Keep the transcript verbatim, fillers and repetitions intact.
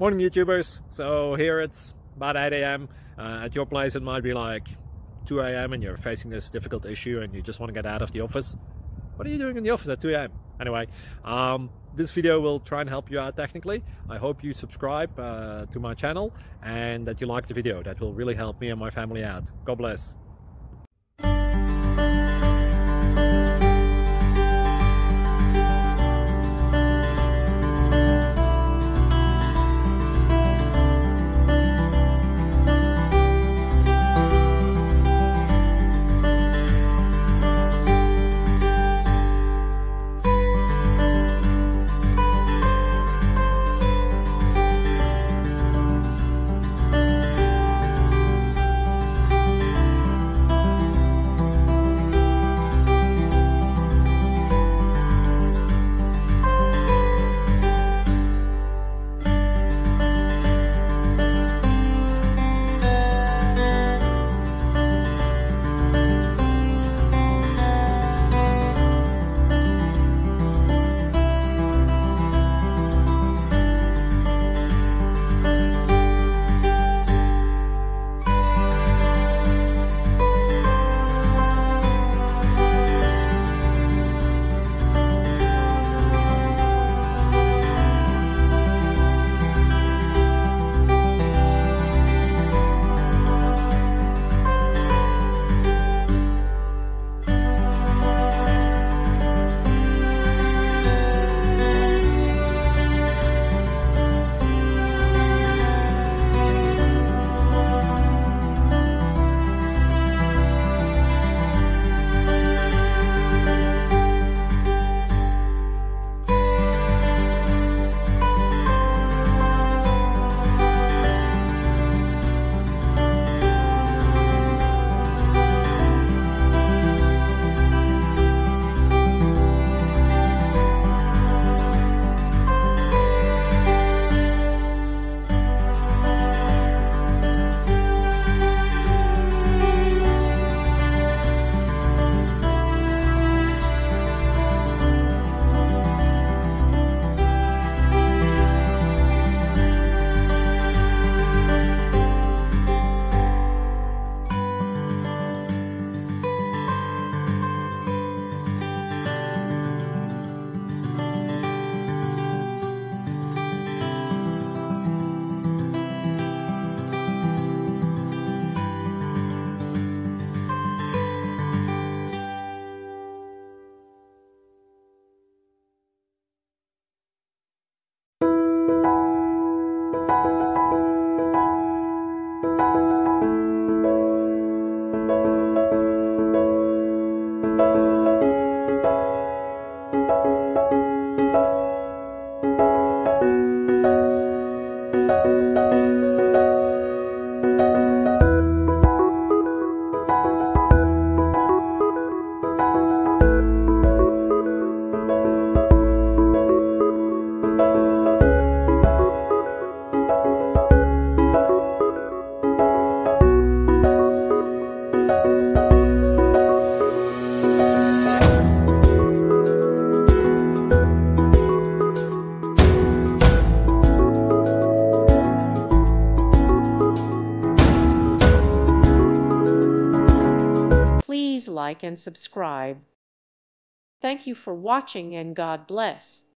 Morning YouTubers. So here it's about eight A M Uh, at your place it might be like two A M and you're facing this difficult issue and you just want to get out of the office. What are you doing in the office at two A M? Anyway, um, this video will try and help you out technically. I hope you subscribe uh, to my channel and that you like the video. That will really help me and my family out. God bless. Please like and subscribe. Thank you for watching and God bless.